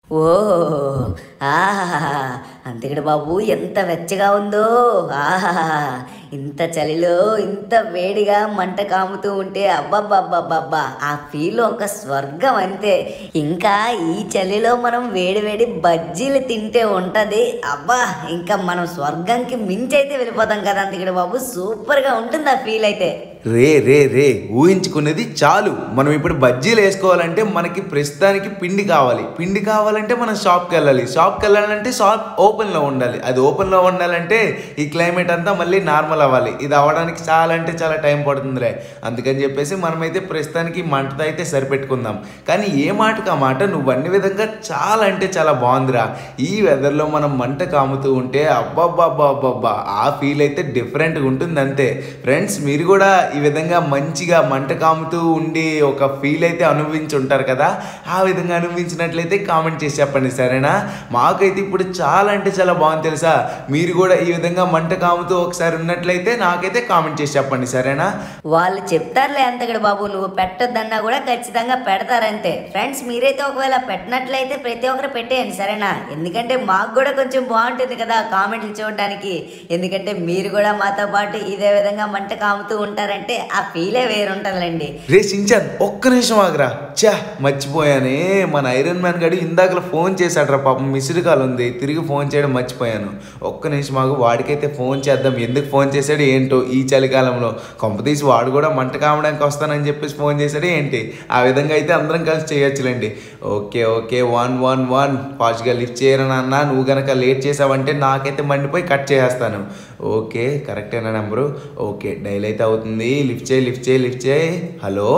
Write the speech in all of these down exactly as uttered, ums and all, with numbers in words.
ఓహ్! ఆహాహా! అంతేగడ బాబు ఎంత వెచ్చగా ఉందో. ఆహాహా! ఇంత చలిలో ఇంత వేడిగా మంట కాముతూ ఉంటే అబ్బబ్బబ్బబ్బబ్బా! ఆ ఫీల్ ఒక స్వర్గం అంతే. ఇంకా ఈ చలిలో మనం వేడి వేడి బజ్జీలు తింటే ఉంటది. అబ్బా! ఇంకా మనం స్వర్గంకి మించైతే వెళ్ళిపోతాం కదా అంతేగడ బాబు. సూపర్‌గా ఉంటుంది ఆ ఫీల్ అయితే. రే రే రే ఊహించుకునేది చాలు. మనం ఇప్పుడు బజ్జీలు వేసుకోవాలంటే మనకి ప్రస్తుతానికి పిండి కావాలి. పిండి కావాలంటే మనం షాప్కి వెళ్ళాలి. షాప్కి వెళ్ళాలంటే షాప్ ఓపెన్లో ఉండాలి. అది ఓపెన్లో ఉండాలంటే ఈ క్లైమేట్ అంతా మళ్ళీ నార్మల్ అవ్వాలి. ఇది అవ్వడానికి చాలా అంటే చాలా టైం పడుతుందిలే. అందుకని చెప్పేసి మనమైతే ప్రస్తుతానికి మంటతో అయితే సరిపెట్టుకుందాం. కానీ ఏ మాటకు ఆ మాట, నువ్వు అన్ని విధంగా చాలా అంటే చాలా బాగుందిరా. ఈ వెదర్లో మనం మంట కాముతూ ఉంటే అబ్బబ్బబ్బబ్బబ్బా ఆ ఫీల్ అయితే డిఫరెంట్గా ఉంటుంది అంతే. ఫ్రెండ్స్, మీరు కూడా ఈ విధంగా మంచిగా మంట కాముతూ ఉండి ఒక ఫీల్ అయితే అనుభవించి ఉంటారు కదా. ఆ విధంగా అనుభవించినట్లయితే కామెంట్ చేసి చెప్పండి, సరేనా? మాకైతే ఇప్పుడు చాలా అంటే చాలా బాగుంది తెలుసా. మీరు కూడా ఈ విధంగా మంట కాముతూ ఒకసారి ఉన్నట్లయితే నాకైతే కామెంట్ చేసి చెప్పండి, సరేనా? వాళ్ళు చెప్తారులే అంతగడ బాబు, నువ్వు పెట్టొద్దన్నా కూడా ఖచ్చితంగా పెడతారంతే. ఫ్రెండ్స్, మీరైతే ఒకవేళ పెట్టినట్లయితే ప్రతి ఒక్కరు పెట్టేయండి, సరేనా? ఎందుకంటే మాకు కూడా కొంచెం బాగుంటుంది కదా కామెంట్లు చూడడానికి. ఎందుకంటే మీరు కూడా మాతో పాటు ఇదే విధంగా మంట కాముతూ ఉంటారంటే ఆ ఫీలే వేరుంటుందండి. రే సించాన్, ఒక్క నిమిషం ఆగరా. చా మర్చిపోయానే, మన ఐరన్ మ్యాన్ గడి ఇందాకలా ఫోన్ చేశాడ్రా పాపం. మిస్డ్ కాల్ ఉంది, తిరిగి ఫోన్ చేయడం మర్చిపోయాను. ఒక్క నిమిషం ఆగు, వాడికైతే ఫోన్ చేద్దాం. ఎందుకు ఫోన్ చేశాడు ఏంటో ఈ చలికాలంలో. కొంపతీసి వాడు కూడా మంట కామడానికి వస్తానని చెప్పేసి ఫోన్ చేశాడు ఏంటి. ఆ విధంగా అయితే అందరం కలిసి చేయొచ్చులేండి. Okay okay one one one ఫాస్ట్గా లిఫ్ట్ చేయరనన్నా. నువ్వు కనుక లేట్ చేసావంటే నాకైతే మండిపోయి కట్ చేసేస్తాను. ఓకే, కరెక్టేనా నెంబరు? ఓకే, డైల్ అయితే అవుతుంది. లిఫ్ట్ చేయి లిఫ్ట్ చేయి లిఫ్ట్ చేయి. హలో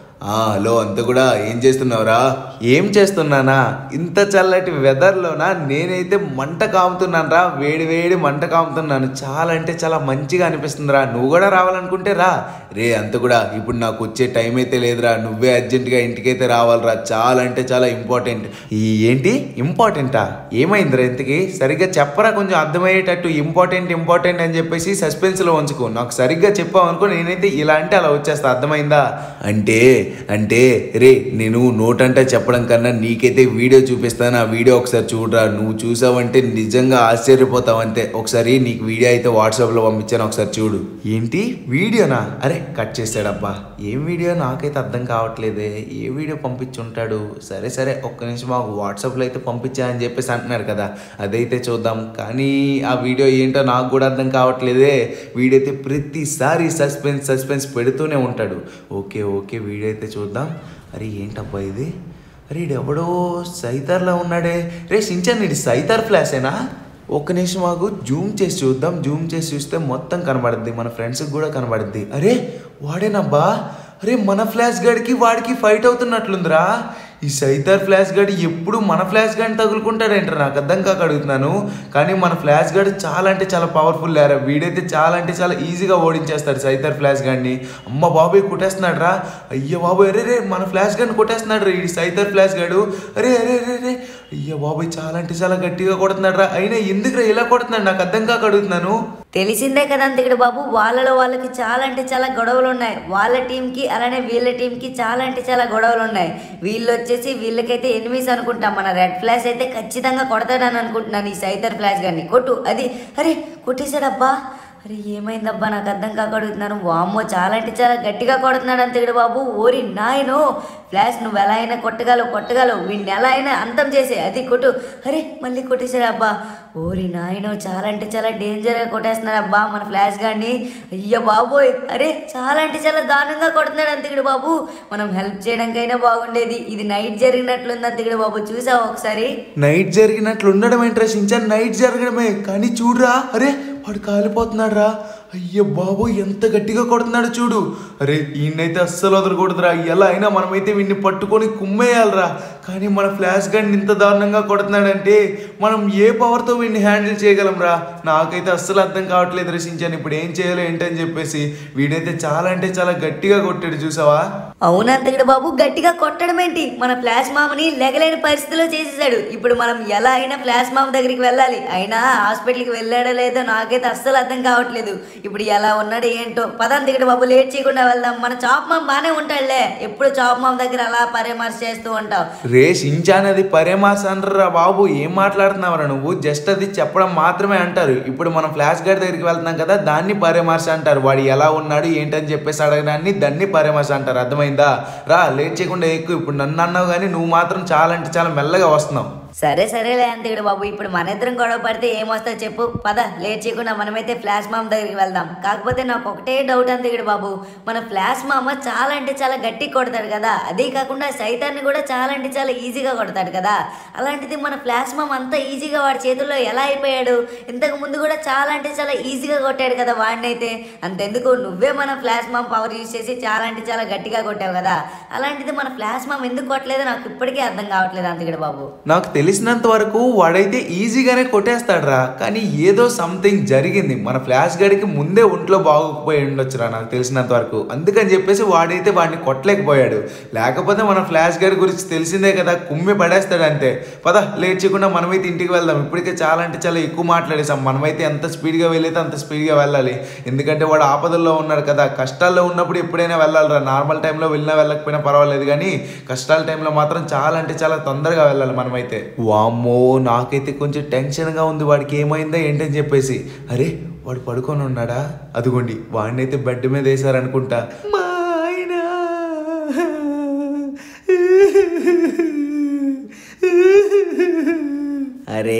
హలో, అంత కూడా ఏం చేస్తున్నావురా? ఏం చేస్తున్నానా? ఇంత చల్లటి వెదర్లోనా నేనైతే మంట కాముతున్నాను రా. వేడి వేడి మంట కాముతున్నాను. చాలా అంటే చాలా మంచిగా అనిపిస్తుందిరా. నువ్వు కూడా రావాలనుకుంటే రా. రే అంత కూడా ఇప్పుడు నాకు వచ్చే టైం అయితే లేదురా. నువ్వే అర్జెంటుగా ఇంటికైతే రావాలిరా. చాలా అంటే చాలా ఇంపార్టెంట్. ఈ ఏంటి ఇంపార్టెంటా? ఏమైందిరా ఇంతకి? సరిగ్గా చెప్పరా, కొంచెం అర్థమయ్యేటట్టు. ఇంపార్టెంట్ ఇంపార్టెంట్ అని చెప్పేసి సస్పెన్స్లో ఉంచుకో. నాకు సరిగ్గా చెప్పావు అనుకో, నేనైతే ఇలా అంటే అలా వచ్చేస్తా. అర్థమైందా? అంటే అంటే రే, నేను నోట్ అంటే చెప్పడం కన్నా నీకైతే వీడియో చూపిస్తాను. ఆ వీడియో ఒకసారి చూడరా. నువ్వు చూసావంటే నిజంగా ఆశ్చర్యపోతావు అంతే. ఒకసారి నీకు వీడియో అయితే వాట్సాప్లో పంపించాను, ఒకసారి చూడు. ఏంటి వీడియోనా? అరే కట్ చేశాడబ్బా. ఏం వీడియో నాకైతే అర్థం కావట్లేదే. ఏ వీడియో పంపించుంటాడు? సరే సరే ఒక్క నిమిషం మాకు వాట్సాప్లో అయితే పంపించా అని చెప్పేసి అంటున్నారు కదా, అదైతే చూద్దాం. కానీ ఆ వీడియో ఏంటో నాకు కూడా అర్థం కావట్లేదే. వీడియో అయితే ప్రతిసారి సస్పెన్స్ సస్పెన్స్ పెడుతూనే ఉంటాడు. ఓకే ఓకే వీడియో అయితే చూద్దాం. అరే ఏంటబ్బా ఇది? అరే ఇది ఎవడో సైతార్లా ఉన్నాడే. రే సించాన్, ఇది సైతార్ ఫ్లాషేనా? ఒక్క నిమిషం మాకు జూమ్ చేసి చూద్దాం. జూమ్ చేసి చూస్తే మొత్తం కనబడుద్ది, మన ఫ్రెండ్స్కి కూడా కనబడుద్ది. అరే వాడేనబ్బా. అరే మన ఫ్లాష్ గాడికి వాడికి ఫైట్ అవుతున్నట్లుందిరా. ఈ సైతార్ ఫ్లాష్ గాడి ఎప్పుడు మన ఫ్లాష్ గాడిని తగులుకుంటాడేంటారు, నాకు అర్థం కాక అడుగుతున్నాను. కానీ మన ఫ్లాష్ గాడి చాలా అంటే చాలా పవర్ఫుల్ లేరా. వీడైతే చాలా అంటే చాలా ఈజీగా ఓడించేస్తాడు సైతార్ ఫ్లాష్ గాడిని. అమ్మ బాబోయ్ కొట్టేస్తున్నాడు రా. అయ్యో బాబోయ్, అరే రే మన ఫ్లాష్ గాడిని కొట్టేస్తున్నాడు రా ఈ సైతార్ ఫ్లాష్ గాడు. అరే అరే అరే రే అయ్యో బాబోయ్, చాలా అంటే చాలా గట్టిగా కొడుతున్నాడు రా. అయినా ఎందుకురా ఇలా కొడుతున్నాడు, నాకు అర్థం కాక అడుగుతున్నాను. తెలిసిందే కదా అంతగడ బాబు, వాళ్ళలో వాళ్ళకి చాలా అంటే చాలా గొడవలు ఉన్నాయి. వాళ్ళ టీంకి అలానే వీళ్ళ టీంకి చాలా అంటే చాలా గొడవలు ఉన్నాయి. వీళ్ళు వచ్చేసి వీళ్ళకైతే ఎనిమిస్ అనుకుంటాం. మన రెడ్ ఫ్లాష్ అయితే ఖచ్చితంగా కొడతాడని అనుకుంటున్నాను ఈ సైతర్ ఫ్లాష్ గారిని. కొట్టు. అది అరే కొట్టేశాడబ్బా. అరే ఏమైందబ్బా, నాకు అర్థం కాక అడుగుతున్నాను. వామ్మో చాలా అంటే చాలా గట్టిగా కొడుతున్నాడు అంతగడ బాబు. ఓరి నాయనో ఫ్లాష్, నువ్వు ఎలా అయినా కొట్టగలవు కొట్టగలవు వీడిని ఎలా అయినా అంతం చేసే. అది కొట్టు. అరే మళ్ళీ కొట్టేశాడు అబ్బా. ఓరి నాయనో చాలా అంటే చాలా డేంజర్గా కొట్టేస్తున్నాడు అబ్బా మన ఫ్లాష్ గాడిని. అయ్యో బాబోయ్, అరే చాలా అంటే చాలా దారుణంగా కొడుతున్నాడు అంతగడ బాబు. మనం హెల్ప్ చేయడానికైనా బాగుండేది. ఇది నైట్ జరిగినట్లుంది అంతగడ బాబు. చూసావా ఒకసారి? నైట్ జరిగినట్లు ఉండడం ఏంట్రా సించాన్? నైట్ జరగడమే. కానీ చూడరా, అరే వాడు కాలిపోతున్నాడు రా. అయ్యో బాబు ఎంత గట్టిగా కొడుతున్నాడు చూడు. అరే ఈయనైతే అస్సలు వదలకూడదురా. ఎలా అయినా మనమైతే వీడిని పట్టుకొని కుమ్మేయాలరా. కానీ మన ఫ్లాష్ గన్ ఇంత దారుణంగా కొడుతున్నాడంటే మనం ఏ పవర్తో వీడిని హ్యాండిల్ చేయగలం రా. నాకైతే అస్సలు అర్థం కావట్లేదు రచించాను ఇప్పుడు ఏం చేయాలో ఏంటని చెప్పేసి. వీడైతే చాలా అంటే చాలా గట్టిగా కొట్టాడు చూసావా. అవునంతగడ బాబు, గట్టిగా కొట్టడం ఏంటి, మన ఫ్లాష్ మామని లెగలేని పరిస్థితిలో చేసేసాడు. ఇప్పుడు మనం ఎలా అయినా ఫ్లాష్ మామ దగ్గరికి వెళ్ళాలి. అయినా హాస్పిటల్కి వెళ్ళాడో లేదో నాకైతే అస్సలు అర్థం కావట్లేదు. ఇప్పుడు ఎలా ఉన్నాడు ఏంటో. పదంతగడ బాబు, లేట్ చేయకుండా వెళ్దాం. మన చాప్ మామ బాగానే ఉంటాడులే, ఎప్పుడు చాప్ మామ దగ్గర అలా పరామర్శ చేస్తూ ఉంటావు. రే షించాన్ అది పరేమాస్ అనరా బాబు, ఏం మాట్లాడుతున్నావురా నువ్వు? జస్ట్ అది చెప్పడం మాత్రమే అంటారు. ఇప్పుడు మనం ఫ్లాష్ గార్డ్ దగ్గరికి వెళ్తున్నాం కదా, దాన్ని పరేమాస్ అంటారు. వాడు ఎలా ఉన్నాడు ఏంటని చెప్పేసి అడగడాన్ని దాన్ని పరేమాస్ అంటారు. అర్థమైందా? రా లేట్ చేయకుండా ఎక్కువ. ఇప్పుడు నన్ను అన్నావు కానీ నువ్వు మాత్రం చాలా అంటే చాలా మెల్లగా వస్తున్నావు. సరే సరేలే అంతకుడు బాబు, ఇప్పుడు మన ఇద్దరం గొడవ పడితే ఏమొస్తా చెప్పు. పద లేట్ చేయకుండా మనమైతే ఫ్లాష్ మామ దగ్గరికి వెళ్దాం. కాకపోతే నాకు ఒకటే డౌట్ అంతకుడు బాబు, మన ఫ్లాష్ మామ చాలా అంటే చాలా గట్టి కొడతాడు కదా, అదే కాకుండా సైతాన్ని కూడా చాలా అంటే చాలా ఈజీగా కొడతాడు కదా. అలాంటిది మన ఫ్లాష్ మామ అంత ఈజీగా వాడి చేతుల్లో ఎలా అయిపోయాడు? ఇంతకు ముందు కూడా చాలా అంటే చాలా ఈజీగా కొట్టాడు కదా వాడినైతే. అంతెందుకు, నువ్వే మన ఫ్లాష్ మామ పవర్ యూజ్ చేసి చాలా అంటే చాలా గట్టిగా కొట్టావు కదా. అలాంటిది మన ఫ్లాష్ మామ ఎందుకు కొట్టలేదో నాకు ఇప్పటికీ అర్థం కావట్లేదు అంతకుడు బాబు. నాకు తెలిసినంత వరకు వాడైతే ఈజీగానే కొట్టేస్తాడురా, కానీ ఏదో సంథింగ్ జరిగింది. మన ఫ్లాష్ గడికి ముందే ఒంట్లో బాగోకపోయి ఉండొచ్చురా నాకు తెలిసినంత వరకు. అందుకని చెప్పేసి వాడైతే వాడిని కొట్టలేకపోయాడు. లేకపోతే మన ఫ్లాష్ గడి గురించి తెలిసిందే కదా, కుమ్మి పడేస్తాడు అంతే. పద లేట్ చేయకుండా మనమైతే ఇంటికి వెళ్దాం. ఇప్పటికే చాలా అంటే చాలా ఎక్కువ మాట్లాడేసాం. మనమైతే ఎంత స్పీడ్గా వెళ్ళైతే అంత స్పీడ్గా వెళ్ళాలి. ఎందుకంటే వాడు ఆపదల్లో ఉన్నాడు కదా. కష్టాల్లో ఉన్నప్పుడు ఎప్పుడైనా వెళ్ళాలిరా. నార్మల్ టైంలో వెళ్ళినా వెళ్ళకపోయినా పర్వాలేదు, కానీ కష్టాల టైంలో మాత్రం చాలా అంటే చాలా తొందరగా వెళ్ళాలి మనమైతే. వామ్మో, నాకైతే కొంచెం టెన్షన్గా ఉంది. వాడికి ఏమైందా ఏంటని చెప్పేసి. అరే వాడు పడుకొని ఉన్నాడా? అదిగోండి, వాడినైతే బెడ్ మీద వేసారనుకుంటా. మా ఆయన అరే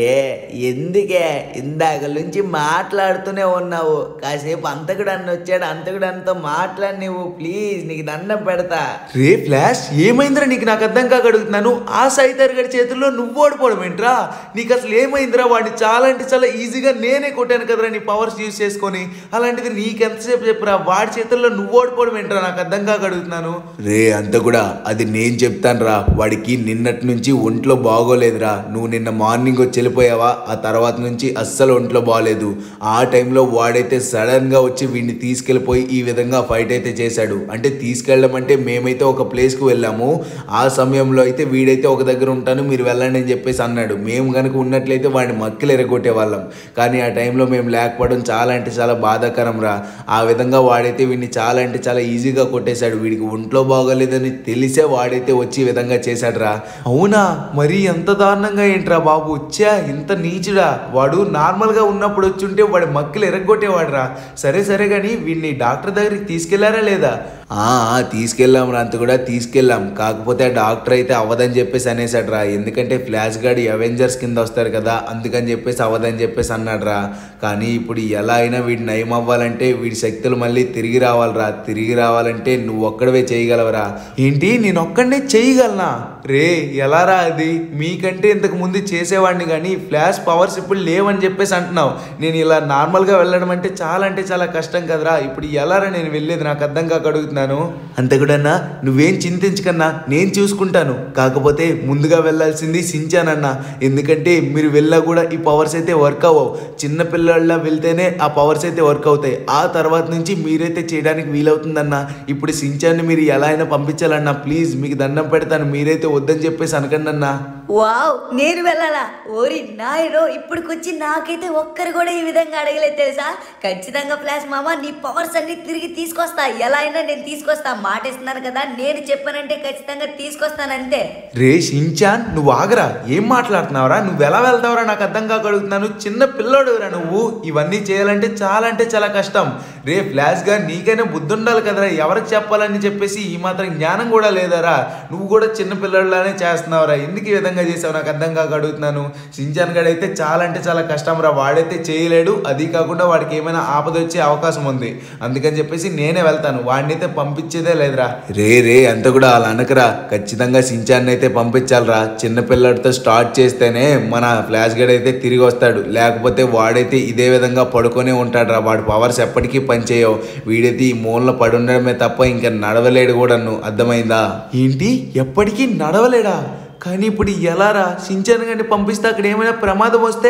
ఎందుకే ఇందాక నుంచి మాట్లాడుతూనే ఉన్నావు? కాసేపు అంతకుడు అన్న వచ్చాడు, అంతకుడు అన్నతో మాట్లాడి నువ్వు ప్లీజ్, నీకు దండం పెడతా. రే ఫ్లాష్, ఏమైందిరా నీకు? నాకు అర్థం కాక అడుగుతున్నాను. ఆ సైతార్ గడి చేతుల్లో నువ్వు ఓడిపోవడం ఏంట్రా? నీకు అసలు ఏమైందిరా? వాడిని చాలా అంటే చాలా ఈజీగా నేనే కొట్టాను కదరా నీ పవర్స్ యూజ్ చేసుకొని. అలాంటిది నీకెంతసేపు చెప్పురా, వాడి చేతుల్లో నువ్వు ఓడిపోవడం ఏంట్రా? నాకు అర్థం కాక అడుగుతున్నాను. రే అంత కూడా అది నేను చెప్తాను రా. వాడికి నిన్నటి నుంచి ఒంట్లో బాగోలేదురా. నువ్వు నిన్న మార్నింగ్ వచ్చి వెళ్ళిపోయావా, ఆ తర్వాత నుంచి అస్సలు ఒంట్లో బాగలేదు. ఆ టైంలో వాడైతే సడన్గా వచ్చి వీడిని తీసుకెళ్ళిపోయి ఈ విధంగా ఫైట్ అయితే చేశాడు. అంటే తీసుకెళ్ళడం అంటే మేమైతే ఒక ప్లేస్కి వెళ్ళాము. ఆ సమయంలో అయితే వీడైతే ఒక దగ్గర ఉంటాను మీరు వెళ్ళండి అని చెప్పేసి అన్నాడు. మేము కనుక ఉన్నట్లయితే వాడిని మక్కలు ఎరగొట్టే వాళ్ళం. కానీ ఆ టైంలో మేము లేకపోవడం చాలా అంటే చాలా బాధాకరం రా. ఆ విధంగా వాడైతే వీడిని చాలా అంటే చాలా ఈజీగా కొట్టేశాడు. వీడికి ఒంట్లో బాగోలేదని తెలిసే వాడైతే వచ్చి ఈ విధంగా చేశాడు రా. అవునా? మరి ఎంత దారుణంగా ఏంట్రా బాబు? వచ్చా ఇంత నీచుడా? వాడు నార్మల్గా ఉన్నప్పుడు వచ్చి ఉంటే వాడి మక్కలు ఎరగొట్టేవాడు రా. సరే సరే కానీ వీడిని డాక్టర్ దగ్గరికి తీసుకెళ్లారా లేదా? తీసుకెళ్ళాం రా, అంత కూడా తీసుకెళ్ళాం. కాకపోతే ఆ డాక్టర్ అయితే అవ్వదని చెప్పేసి అనేసాడు రా. ఎందుకంటే ఫ్లాష్ గార్డ్ అవెంజర్స్ కింద వస్తారు కదా, అందుకని చెప్పేసి అవ్వదని చెప్పేసి అన్నాడు రా. కానీ ఇప్పుడు ఎలా అయినా వీడి నయం అవ్వాలంటే వీడి శక్తులు మళ్ళీ తిరిగి రావాలిరా. తిరిగి రావాలంటే నువ్వు ఒక్కడవే చేయగలవరా. ఏంటి నేను ఒక్కడనే చేయగలనా? రే ఎలా రా అది? మీకంటే ఇంతకు ముందు చేసేవాడిని, కానీ ఫ్లాష్ పవర్స్ ఇప్పుడు లేవని చెప్పేసి అంటున్నావు. నేను ఇలా నార్మల్గా వెళ్ళడం అంటే చాలా అంటే చాలా కష్టం కదరా. ఇప్పుడు ఎలారా నేను వెళ్ళేది? నాకు అర్థం కాక అడుగుతున్నాను. అంత కూడా నువ్వేం చింతించకన్నా, నేను చూసుకుంటాను. కాకపోతే ముందుగా వెళ్ళాల్సింది సించానన్నా. ఎందుకంటే మీరు వెళ్ళా కూడా ఈ పవర్స్ అయితే వర్క్ అవ్వవు. చిన్నపిల్లల వెళ్తేనే ఆ పవర్స్ అయితే వర్క్ అవుతాయి. ఆ తర్వాత నుంచి మీరైతే చేయడానికి వీలవుతుందన్నా. ఇప్పుడు సించాన్ని మీరు ఎలా అయినా పంపించాలన్నా. ప్లీజ్ మీకు దండం పెడతాను, మీరైతే వద్దని చెప్పేసి అనకండి అన్నా. వావ్, నేను వెళ్ళాలా? ఓరి నాయనో, ఇప్పటికొచ్చి నాకైతే ఒక్కరు కూడా ఈ విధంగా అడగలేదు తెలుసా. ఖచ్చితంగా ఫ్లాష్ మామ నీ పవర్స్ అన్ని తిరిగి తీసుకొస్తా. ఎలా అయినా నేను తీసుకొస్తా, మాట ఇస్తున్నాను కదా. నేను చెప్పానంటే ఖచ్చితంగా తీసుకొస్తాను అంతే. రే షించాన్, నువ్వు ఆగరా. ఏం మాట్లాడుతున్నావురా? నువ్వు ఎలా వెళ్తావురా? నాకు అర్థం కాక అడుగుతున్నాను. చిన్న పిల్లోడురా నువ్వు. ఇవన్నీ చేయాలంటే చాలా అంటే చాలా కష్టం. రే ఫ్లాష్ గా నీకైనా బుద్ధి ఉండాలి కదరా. ఎవరికి చెప్పాలని చెప్పేసి ఈ మాత్రం జ్ఞానం కూడా లేదరా. నువ్వు కూడా చిన్న పిల్లలానే చేస్తున్నావురా. ఎందుకు ఈ విధంగా చేసావు? నాకు అర్థం కాక అడుగుతున్నాను. షించాన్ గడ్ అయితే చాలా అంటే చాలా కష్టం రా. వాడైతే చేయలేడు. అది కాకుండా వాడికి ఏమైనా ఆపద వచ్చే అవకాశం ఉంది. అందుకని చెప్పేసి నేనే వెళ్తాను. వాడిని అయితే పంపించేదే లేదురా. రే రే అంత కూడా అలా అనకరా. ఖచ్చితంగా సించాన్ అయితే పంపించాలరా. చిన్నపిల్లడితో స్టార్ట్ చేస్తేనే మన ఫ్లాష్ గడ్ అయితే తిరిగి వస్తాడు. లేకపోతే వాడైతే ఇదే విధంగా పడుకొనే ఉంటాడు రా. వాడి పవర్స్ ఎప్పటికీ పనిచేయవు. వీడైతే ఈ మూలన పడి ఉండడమే తప్ప ఇంకా నడవలేడు కూడా. అర్థమైందా? ఏంటి ఎప్పటికీ నడవలేడా? కానీ ఇప్పుడు ఎలారా? షించాన్ గడిని పంపిస్తే అక్కడ ఏమైనా ప్రమాదం వస్తే?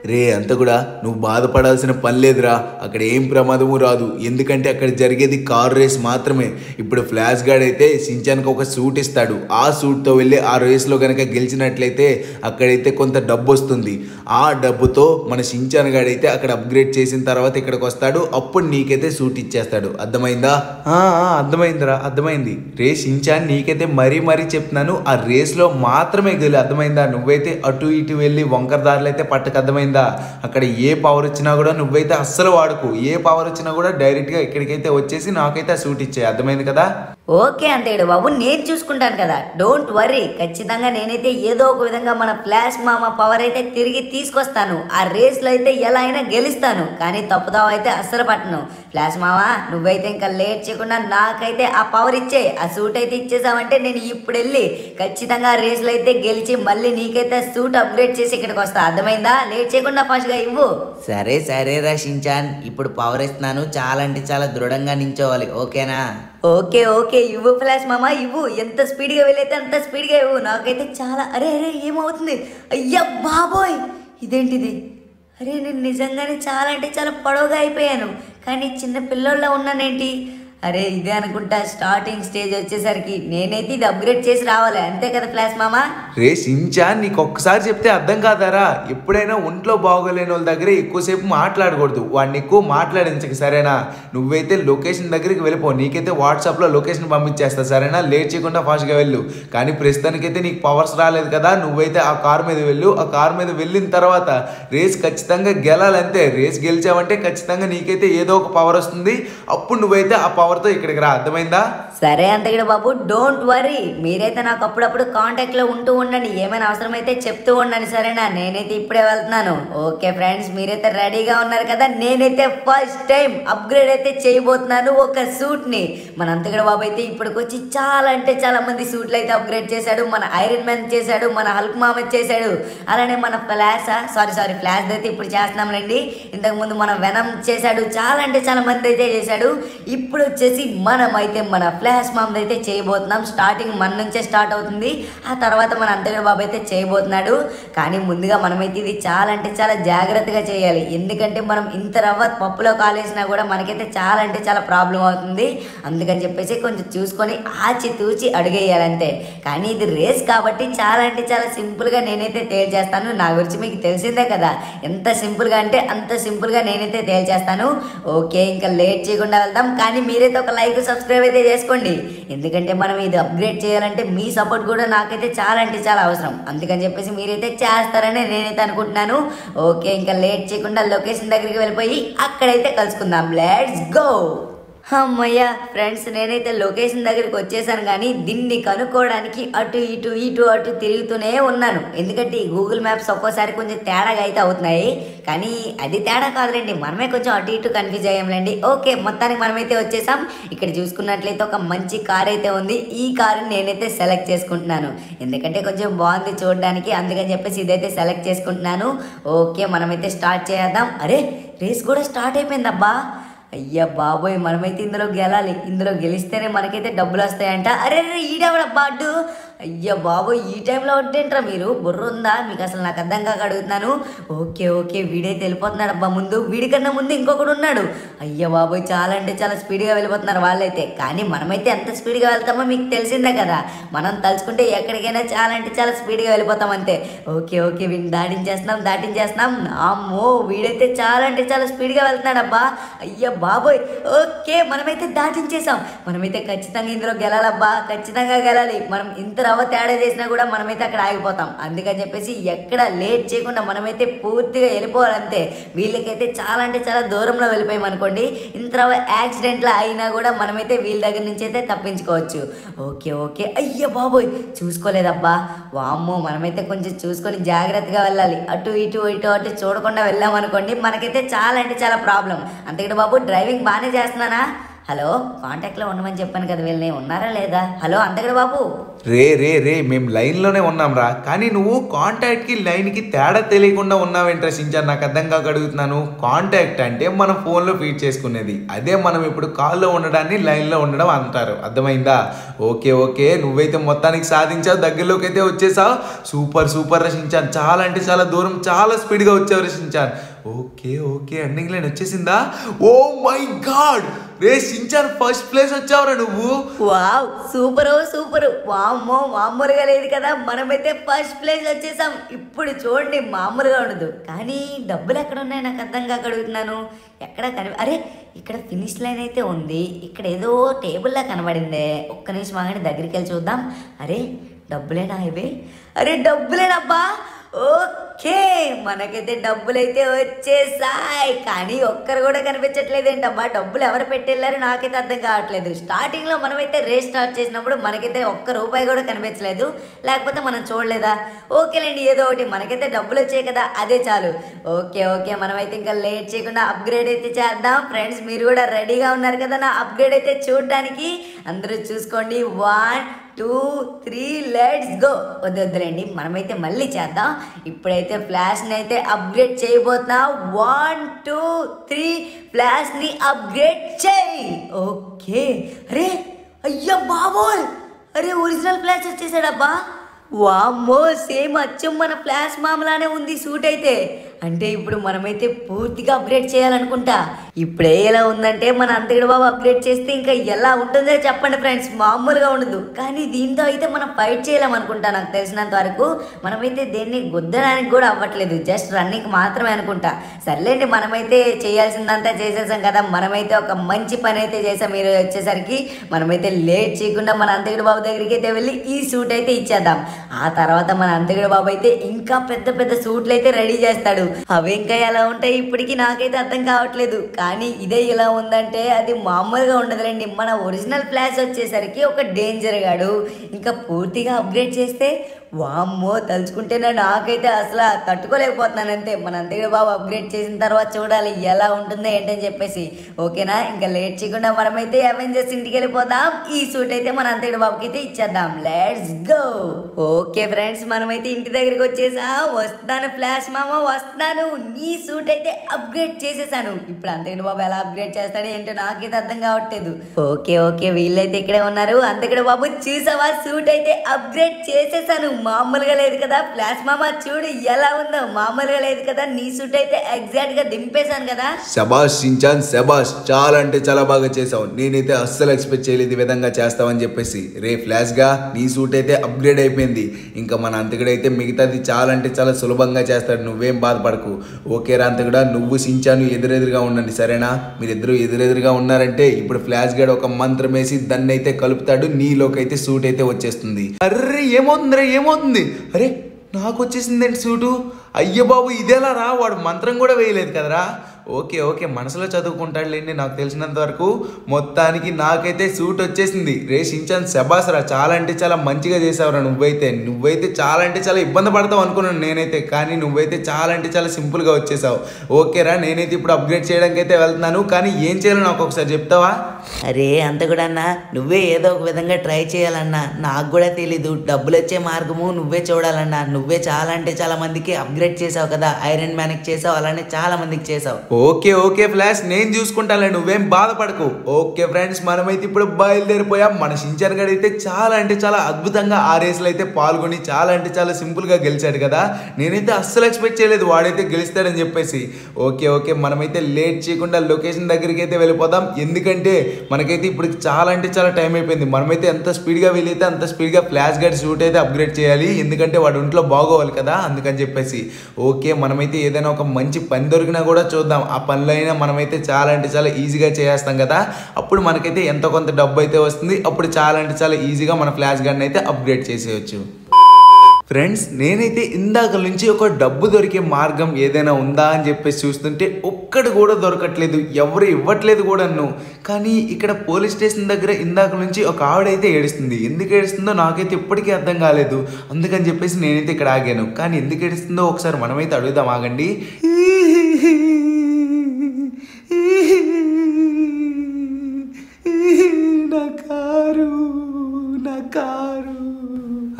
రే అంత కూడా నువ్వు బాధపడాల్సిన పని లేదురా, అక్కడ ఏం ప్రమాదము రాదు. ఎందుకంటే అక్కడ జరిగేది కార్ రేస్ మాత్రమే. ఇప్పుడు ఫ్లాష్ గార్డ్ అయితే సించాన్కి ఒక సూట్ ఇస్తాడు. ఆ సూట్తో వెళ్ళి ఆ రేస్లో కనుక గెలిచినట్లయితే అక్కడైతే కొంత డబ్బు వస్తుంది. ఆ డబ్బుతో మన సించాన్ గాడ్ అయితే అక్కడ అప్గ్రేడ్ చేసిన తర్వాత ఇక్కడికి వస్తాడు. అప్పుడు నీకైతే సూట్ ఇచ్చేస్తాడు. అర్థమైందా? ఆ, ఆ, అర్థమైందిరా, అర్థమైంది. రే సించాన్ నీకైతే మరీ మరీ చెప్తున్నాను, ఆ రేస్లో మాత్రమే గెలు. అర్థమైందా? నువ్వైతే అటు ఇటు వెళ్ళి వంకర దారులు అయితే పట్టకు. అర్థమైందా? అక్కడ ఏ పవర్ వచ్చినా కూడా నువ్వైతే అస్సలు వాడుకు. ఏ పవర్ వచ్చినా కూడా డైరెక్ట్గా ఇక్కడికైతే వచ్చేసి నాకైతే ఆ సూట్ ఇచ్చాయి. అర్థమైంది కదా? ఓకే అంతేడు బాబు, నేను చూసుకుంటాను కదా, డోంట్ వర్రీ. ఖచ్చితంగా నేనైతే ఏదో ఒక విధంగా మన ఫ్లాష్ మామ పవర్ అయితే తిరిగి తీసుకొస్తాను. ఆ రేస్లో అయితే ఎలా అయినా గెలుస్తాను, కానీ తప్పుదావ అయితే అస్సలు పట్టను. ఫ్లాష్ మామ నువ్వైతే ఇంకా లేట్ చేయకుండా నాకైతే ఆ పవర్ ఇచ్చే, ఆ సూట్ అయితే ఇచ్చేసావంటే నేను ఇప్పుడు వెళ్ళి ఖచ్చితంగా ఆ రేస్లో అయితే గెలిచి మళ్ళీ నీకైతే సూట్ అప్గ్రేడ్ చేసి ఇక్కడికి వస్తా. అర్థమైందా? లేట్ చేయకుండా ఫాస్ట్గా ఇవ్వు. సరే సరే రా షించాన్, ఇప్పుడు పవర్ ఇస్తున్నాను, చాలా అంటే చాలా దృఢంగా నించోవాలి. ఓకేనా? ఓకే ఓకే ఇవ్వు ఫ్లాష్ మామ, ఇవ్వు. ఎంత స్పీడ్గా వెళ్ళైతే అంత స్పీడ్గా ఇవ్వు. నాకైతే చాలా అరే అరే ఏమవుతుంది? అయ్యా బాబోయ్, ఇదేంటిది? అరే నేను నిజంగానే చాలా అంటే చాలా పొడవుగా అయిపోయాను, కానీ చిన్న పిల్లోళ్ళ ఉన్నానేంటి? అరే ఇదే అనుకుంటా స్టార్టింగ్ స్టేజ్ వచ్చేసరికి. నేనైతే ఇది అప్గ్రేడ్ చేసి రావాలి, అంతే కదా ఫ్లాష్ మామ? రే సించాన్ నీకు ఒక్కసారి చెప్తే అర్థం కాదారా? ఎప్పుడైనా ఒంట్లో బాగోలేని వాళ్ళ దగ్గర ఎక్కువసేపు మాట్లాడకూడదు. వాడిని ఎక్కువ మాట్లాడించక, సరేనా? నువ్వైతే లొకేషన్ దగ్గరికి వెళ్ళిపో. నీకైతే వాట్సాప్లో లొకేషన్ పంపించేస్తా, సరేనా? లేట్ చేయకుండా ఫాస్ట్గా వెళ్ళు. కానీ ప్రస్తుతానికైతే నీకు పవర్స్ రాలేదు కదా, నువ్వైతే ఆ కార్ మీద వెళ్ళు. ఆ కార్ మీద వెళ్ళిన తర్వాత రేస్ ఖచ్చితంగా గెలాలంతే. రేస్ గెలిచావంటే ఖచ్చితంగా నీకైతే ఏదో ఒక పవర్ వస్తుంది. అప్పుడు నువ్వైతే ఆ పవర్తో ఇక్కడికి రా. అర్థమైందా? సరే అంతగడ బాబు, డోంట్ వరీ. మీరైతే నాకు అప్పుడప్పుడు కాంటాక్ట్లో ఉంటూ ఉండండి, ఏమైనా అవసరమైతే చెప్తూ ఉండండి, సరేనా? నేనైతే ఇప్పుడే వెళ్తున్నాను. ఓకే ఫ్రెండ్స్, మీరైతే రెడీగా ఉన్నారు కదా? నేనైతే ఫస్ట్ టైం అప్గ్రేడ్ అయితే చేయబోతున్నాను ఒక సూట్ని. మన అంతగడ బాబు అయితే ఇప్పటికొచ్చి చాలా అంటే చాలా మంది సూట్లు అయితే అప్గ్రేడ్ చేశాడు. మన ఐరన్ మ్యాన్ చేశాడు, మన హల్క్ మామ చేశాడు, అలానే మన ఫ్లాష్ సారీ సారీ ఫ్లాష్ అయితే ఇప్పుడు చేస్తున్నాంలేండి. ఇంతకుముందు మన వెనం చేశాడు, చాలా అంటే చాలా మంది అయితే చేశాడు. ఇప్పుడు వచ్చేసి మనం అయితే మన ఫ్లాష్ మామ్ అయితే చేయబోతున్నాం. స్టార్టింగ్ మన నుంచే స్టార్ట్ అవుతుంది, ఆ తర్వాత మన అంతగడ బాబు అయితే చేయబోతున్నాడు. కానీ ముందుగా మనమైతే ఇది చాలా అంటే చాలా జాగ్రత్తగా చేయాలి, ఎందుకంటే మనం ఇంత రవ్వ పప్పులో కాలేసినా కూడా మనకైతే చాలా అంటే చాలా ప్రాబ్లం అవుతుంది. అందుకని చెప్పేసి కొంచెం చూసుకొని ఆచి తూచి అడుగేయాలంతే. కానీ ఇది రేస్ కాబట్టి చాలా అంటే చాలా సింపుల్గా నేనైతే తేల్చేస్తాను. నా గురించి మీకు తెలిసిందే కదా, ఎంత సింపుల్గా అంటే అంత సింపుల్గా నేనైతే తేల్చేస్తాను. ఓకే, ఇంకా లేట్ చేయకుండా వెళ్దాం. కానీ మీరైతే ఒక లైక్ సబ్స్క్రైబ్ అయితే చేసుకోండి, ఎందుకంటే మనం ఇది అప్గ్రేడ్ చేయాలంటే మీ సపోర్ట్ కూడా నాకైతే చాలా అంటే చాలా అవసరం. అందుకని చెప్పేసి మీరైతే చేస్తారని నేనైతే అనుకుంటున్నాను. ఓకే, ఇంకా లేట్ చేయకుండా లొకేషన్ దగ్గరికి వెళ్ళిపోయి అక్కడైతే కలుసుకుందాం. Let's go. అమ్మయ్య ఫ్రెండ్స్, నేనైతే లొకేషన్ దగ్గరికి వచ్చేసాను. కానీ దీన్ని కనుక్కోవడానికి అటు ఇటు ఇటు అటు తిరుగుతూనే ఉన్నాను, ఎందుకంటే ఈ గూగుల్ మ్యాప్స్ ఒక్కోసారి కొంచెం తేడాగా అయితే అవుతున్నాయి. కానీ అది తేడా కాదులేండి, మనమే కొంచెం అటు ఇటు కన్ఫ్యూజ్ అయ్యాంలేండి. ఓకే, మొత్తానికి మనమైతే వచ్చేసాం. ఇక్కడ చూసుకున్నట్లయితే ఒక మంచి కార్ అయితే ఉంది. ఈ కారుని నేనైతే సెలెక్ట్ చేసుకుంటున్నాను, ఎందుకంటే కొంచెం బాగుంది చూడడానికి. అందుకని చెప్పేసి ఇదైతే సెలెక్ట్ చేసుకుంటున్నాను. ఓకే, మనమైతే స్టార్ట్ చేద్దాం. అరే రేస్ కూడా స్టార్ట్ అయిపోయిందబ్బా. అయ్యా బాబోయ్, మనమైతే ఇందులో గెలాలి. ఇందులో గెలిస్తేనే మనకైతే డబ్బులు వస్తాయంట. అరే రే ఈడెవడబ్బా అడ్డు? అయ్యా బాబోయ్, ఈ టైంలో వడ్డేంట్రా మీరు? బుర్ర ఉందా మీకు? అసలు నాకు అర్థం కాక అడుగుతున్నాను. ఓకే ఓకే, వీడైతే వెళ్ళిపోతున్నాడు అబ్బా ముందు. వీడికన్నా ముందు ఇంకొకడు ఉన్నాడు. అయ్యా బాబోయ్, చాలా అంటే చాలా స్పీడ్గా వెళ్ళిపోతున్నారు వాళ్ళైతే. కానీ మనమైతే ఎంత స్పీడ్గా వెళ్తామో మీకు తెలిసిందే కదా, మనం తలుచుకుంటే ఎక్కడికైనా చాలా అంటే చాలా స్పీడ్గా వెళ్ళిపోతాం అంతే. ఓకే ఓకే, వీడిని దాటించేస్తున్నాం దాటించేస్తున్నాం. అమ్మో, వీడైతే చాలా అంటే చాలా స్పీడ్గా వెళ్తున్నాడు అబ్బా. అయ్యా బాబోయ్, ఓకే మనమైతే దాటించేసాం. మనమైతే ఖచ్చితంగా ఇందులో గెలాలబ్బా, ఖచ్చితంగా గెలాలి. మనం ఇంత రవ్వ తేడా చేసినా కూడా మనమైతే అక్కడ ఆగిపోతాం. అందుకని చెప్పేసి ఎక్కడ లేట్ చేయకుండా మనమైతే పూర్తిగా వెళ్ళిపోవాలంతే. వీళ్ళకైతే చాలా అంటే చాలా దూరంలో వెళ్ళిపోయాం అనుకోండి, ఇంత రవ్వ యాక్సిడెంట్లో అయినా కూడా మనమైతే వీళ్ళ దగ్గర నుంచి అయితే తప్పించుకోవచ్చు. ఓకే ఓకే, అయ్యో బాబోయ్ చూసుకోలేదబ్బా. వామ్మో, మనమైతే కొంచెం చూసుకొని జాగ్రత్తగా వెళ్ళాలి. అటు ఇటు ఇటు అటు చూడకుండా వెళ్ళామనుకోండి మనకైతే చాలా అంటే చాలా ప్రాబ్లం. అంతకంటే బాబు డ్రైవింగ్ బాగానే చేస్తున్నానా? హలో కాంటాక్ట్లో ఉండమని చెప్పాను కదా, వీళ్ళని ఉన్నారా లేదా? హలో అంతగడు బాబు. రే రే రే మేము లైన్లోనే ఉన్నాం రా, కానీ నువ్వు కాంటాక్ట్కి లైన్కి తేడా తెలియకుండా ఉన్నావేంట్రా షించాన్? నాకు అర్థం కాక అడుగుతున్నాను. కాంటాక్ట్ అంటే మనం ఫోన్లో ఫీడ్ చేసుకునేది, అదే మనం ఇప్పుడు కాల్లో ఉండడాన్ని లైన్లో ఉండడం అంటారు. అర్థమైందా? ఓకే ఓకే, నువ్వైతే మొత్తానికి సాధించావు, దగ్గరలోకి అయితే వచ్చేసావు. సూపర్ సూపర్ రా షించాన్, చాలా అంటే చాలా దూరం చాలా స్పీడ్గా వచ్చావు రా Shinchan. Okay okay, ending line వచ్చేసిందా? ఓ మై గాడ్ రే షించాన్, ఫస్ట్ ప్లేస్ వచ్చావురా నువ్వు. Wow super super. వామ్మో మామూలుగా లేదు కదా, మనమైతే ఫస్ట్ ప్లేస్ వచ్చేసాం. ఇప్పుడు చూడండి మామూలుగా ఉండదు. కానీ డబ్బులు ఎక్కడ ఉన్నాయి నాకు అర్థం కాక అడుగుతున్నాను. ఎక్కడ కని అరే ఇక్కడ ఫినిష్ లైన్ అయితే ఉంది, ఇక్కడ ఏదో టేబుల్లా కనబడిందే. ఒక్క నిమిషం ఆగండి, దగ్గరికి వెళ్ళి చూద్దాం. అరే డబ్బులేనా ఇవి? అరే డబ్బులేనబ్బా. ఓకే మనకైతే డబ్బులు అయితే వచ్చేసాయి, కానీ ఒక్కరు కూడా కనిపించట్లేదు ఏంటమ్మా. డబ్బులు ఎవరు పెట్టెళ్ళారు నాకైతే అర్థం కావట్లేదు. స్టార్టింగ్లో మనమైతే రేస్ స్టార్ట్ చేసినప్పుడు మనకైతే ఒక్క రూపాయి కూడా కనిపించలేదు, లేకపోతే మనం చూడలేదా? ఓకేలేండి, ఏదో ఒకటి మనకైతే డబ్బులు వచ్చాయి కదా, అదే చాలు. ఓకే ఓకే, మనమైతే ఇంకా లేట్ చేయకుండా అప్గ్రేడ్ అయితే చేద్దాం. ఫ్రెండ్స్ మీరు కూడా రెడీగా ఉన్నారు కదా నా అప్గ్రేడ్ అయితే చూడడానికి? అందరూ చూసుకోండి. One two three let's go. వద్దు వద్దులేండి, మనమైతే మళ్ళీ చేద్దాం. ఇప్పుడైతే ఫ్లాష్ని అయితే అప్గ్రేడ్ చేయబోతున్నా. వన్ టూ త్రీ ఫ్లాష్ని అప్గ్రేడ్ చేయి. ఓకే అరే అయ్యా బాబోయ్, అరే ఒరిజినల్ ఫ్లాష్ వచ్చేసాడబ్బా. వామ్మో సేమ్ అచ్చం మన ఫ్లాష్ మామలానే ఉంది సూట్ అయితే. అంటే ఇప్పుడు మనమైతే పూర్తిగా అప్గ్రేడ్ చేయాలనుకుంటా. ఇప్పుడే ఎలా ఉందంటే మన అంతగడు బాబు అప్గ్రేడ్ చేస్తే ఇంకా ఎలా ఉంటుందో చెప్పండి ఫ్రెండ్స్, మామూలుగా ఉండదు. కానీ దీంతో అయితే మనం ఫైట్ చేయలేమనుకుంటా నాకు తెలిసినంత వరకు. మనమైతే దేన్ని గుద్దడానికి కూడా అవ్వట్లేదు, జస్ట్ రన్నింగ్ మాత్రమే అనుకుంటా. సర్లేండి, మనమైతే చేయాల్సిందంతా చేసేసాం కదా, మనమైతే ఒక మంచి పని అయితే చేసాం. మీరు వచ్చేసరికి మనమైతే లేట్ చేయకుండా మన అంతగడు బాబు దగ్గరికి అయితే వెళ్ళి ఈ సూట్ అయితే ఇచ్చేద్దాం. ఆ తర్వాత మన అంతగడు బాబు అయితే ఇంకా పెద్ద పెద్ద సూట్లు అయితే రెడీ చేస్తాడు. అవి ఇంకా ఎలా ఉంటాయి ఇప్పటికీ నాకైతే అర్థం కావట్లేదు. కానీ ఇదే ఇలా ఉందంటే అది మామూలుగా ఉండదులేండి. మన ఒరిజినల్ ఫ్లాష్ వచ్చేసరికి ఒక డేంజర్ గాడు, ఇంకా పూర్తిగా అప్గ్రేడ్ చేస్తే వామ్మో తలుచుకుంటేనే నాకైతే అసలు తట్టుకోలేకపోతున్నాను. అంతే మన అంతగడు బాబు అప్గ్రేడ్ చేసిన తర్వాత చూడాలి ఎలా ఉంటుందో ఏంటని చెప్పేసి. ఓకేనా, ఇంకా లేట్ చేయకుండా మనమైతే అవెంజర్స్ ఇంటికి వెళ్ళిపోదాం. ఈ సూట్ అయితే మన అంతగడు బాబుకి అయితే ఇచ్చేద్దాం. Let's go. ఓకే ఫ్రెండ్స్, మనమైతే ఇంటి దగ్గరికి వచ్చేసా. వస్తాను ఫ్లాష్ మామ వస్తాను. నీ సూట్ అయితే అప్గ్రేడ్ చేసేసాను. ఇప్పుడు అంతగడు బాబు ఎలా అప్గ్రేడ్ చేస్తాడు ఏంటో నాకైతే అర్థం కావట్లేదు. ఓకే ఓకే, వీళ్ళైతే ఇక్కడే ఉన్నారు. అంతగడు బాబు చూసావా, సూట్ అయితే అప్గ్రేడ్ చేసేసాను. మామూలుగా లేదు కదా ఫ్లాష్ మామ, చూడు ఎలా ఉందో. మామూలుగా లేదు కదా, నీ సూట్ అయితే ఎగ్జాక్ట్ గా దింపేశాను కదా. శబాష్ షించాన్ శబాష్, చాలా అంటే చాలా బాగా చేసావు. నేనైతే అస్సలు ఎక్స్పెక్ట్ చేయలేదు ఈ విధంగా చేస్తావని చెప్పేసి. రే ఫ్లాష్ గా నీ సూట్ అయితే అప్గ్రేడ్ అయిపోయింది. ఇంకా మన అంతకుడైతే మిగతాది చాలా అంటే చాలా సులభంగా చేస్తాడు, నువ్వేం బాధపడకు. ఓకే రా అంతకుడా, నువ్వు షించాను ఎదురెదురుగా ఉండండి సరేనా? మీరిద్దరు ఎదురెదురుగా ఉన్నారంటే ఇప్పుడు ఫ్లాష్ గడ్ ఒక మంత్రం వేసి దాన్ని అయితే కలుపుతాడు, నీలోకి అయితే సూట్ అయితే వచ్చేస్తుంది. అర్రే ఏమవుతుందిరా ఏమవుతుంది? అరే నాకు వచ్చేసిందండి సూటు. అయ్య బాబు ఇదేలా రా, వాడు మంత్రం కూడా వేయలేదు కదరా. ఓకే ఓకే, మనసులో చదువుకుంటాడులేండి నాకు తెలిసినంత వరకు. మొత్తానికి నాకైతే సూట్ వచ్చేసింది. రే షించాన్ శబాస్ రా, చాలా అంటే చాలా మంచిగా చేసావురా. నువ్వైతే నువ్వైతే చాలా అంటే చాలా ఇబ్బంది పడతావు అనుకున్నాను నేనైతే, కానీ నువ్వైతే చాలా అంటే చాలా సింపుల్గా వచ్చేసావు. ఓకేరా, నేనైతే ఇప్పుడు అప్గ్రేడ్ చేయడానికి అయితే వెళ్తున్నాను, కానీ ఏం చేయాలో నాకు ఒకసారి చెప్తావా? అరే అంత కూడా అన్నా, నువ్వే ఏదో ఒక విధంగా ట్రై చేయాలన్నా. నాకు కూడా తెలీదు, డబ్బులు వచ్చే మార్గము నువ్వే చూడాలన్నా. నువ్వే చాలా అంటే చాలా మందికి అప్గ్రేడ్ చేసావు కదా, ఐరన్ మ్యాన్కి చేసావు, అలానే చాలా మందికి చేసావు. ఓకే ఓకే ఫ్లాష్, నేను చూసుకుంటానులే, నువ్వేం బాధపడకు. ఓకే ఫ్రెండ్స్, మనమైతే ఇప్పుడు బయలుదేరిపోయాం. మన షించాన్ గడ్ అయితే చాలా అంటే చాలా అద్భుతంగా ఆ రేసులో అయితే పాల్గొని చాలా అంటే చాలా సింపుల్గా గెలిచాడు కదా. నేనైతే అస్సలు ఎక్స్పెక్ట్ చేయలేదు వాడైతే గెలుస్తాడని చెప్పేసి. ఓకే ఓకే, మనమైతే లేట్ చేయకుండా లొకేషన్ దగ్గరికి అయితే వెళ్ళిపోదాం. ఎందుకంటే మనకైతే ఇప్పుడు చాలా అంటే చాలా టైం అయిపోయింది. మనమైతే ఎంత స్పీడ్గా వీలైతే అంత స్పీడ్గా ఫ్లాష్ గడ్ సూట్ అయితే అప్గ్రేడ్ చేయాలి, ఎందుకంటే వాడు ఒంట్లో బాగోవాలి కదా, అందుకని చెప్పేసి. ఓకే, మనమైతే ఏదైనా ఒక మంచి పని దొరికినా కూడా చూద్దాం. ఆ పనులు అయినా మనమైతే చాలా అంటే చాలా ఈజీగా చేస్తాం కదా, అప్పుడు మనకైతే ఎంతో కొంత డబ్బు అయితే వస్తుంది. అప్పుడు చాలా అంటే చాలా ఈజీగా మన ఫ్లాష్ గన్ అయితే అప్గ్రేడ్ చేసేయచ్చు. ఫ్రెండ్స్, నేనైతే ఇందాక నుంచి ఒక డబ్బు దొరికే మార్గం ఏదైనా ఉందా అని చెప్పేసి చూస్తుంటే ఒక్కడు కూడా దొరకట్లేదు, ఎవరు ఇవ్వట్లేదు కూడా నన్ను. కానీ ఇక్కడ పోలీస్ స్టేషన్ దగ్గర ఇందాక నుంచి ఒక ఆవిడైతే ఏడుస్తుంది. ఎందుకు ఏడుస్తుందో నాకైతే ఇప్పటికీ అర్థం కాలేదు. అందుకని చెప్పేసి నేనైతే ఇక్కడ ఆగాను. కానీ ఎందుకు ఏడుస్తుందో ఒకసారి మనమైతే అడుగుదాం, ఆగండి.